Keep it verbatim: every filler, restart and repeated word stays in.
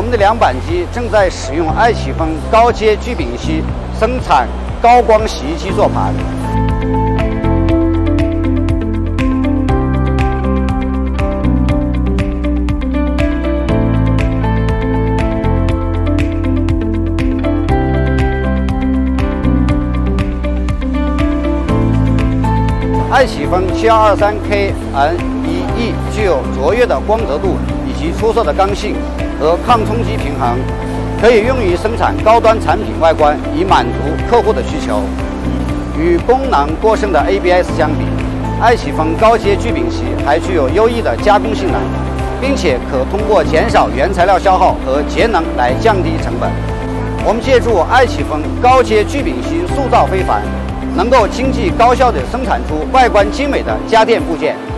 们的凉板机正在使用爱启风高阶聚丙烯生产高光洗衣机做盘。爱启风 七二二三 K N 一 E 具有卓越的光泽度以及出色的刚性和抗冲击平衡，可以用于生产高端产品外观，以满足客户的需求。与功能过剩的 A B S 相比，爱启风高阶聚丙烯还具有优异的加工性能，并且可通过减少原材料消耗和节能来降低成本。我们借助爱启风高阶聚丙烯塑造非凡，能够经济高效地生产出外观精美的家电部件。